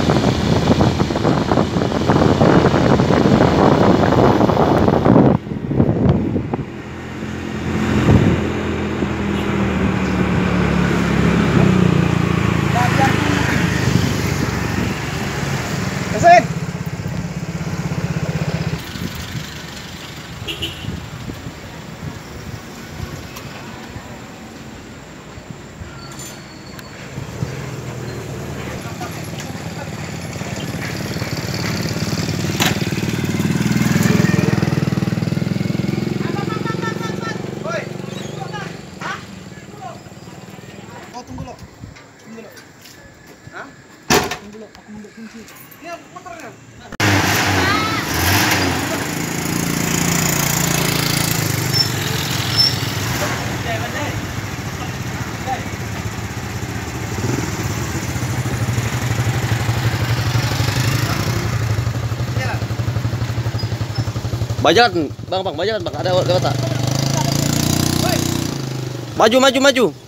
Tunggu lo. Hah? Tunggu lo, aku ambil kunci. Ini motornya. Bajakan, bang, bajakan, bang. Ada lewat tak? Maju.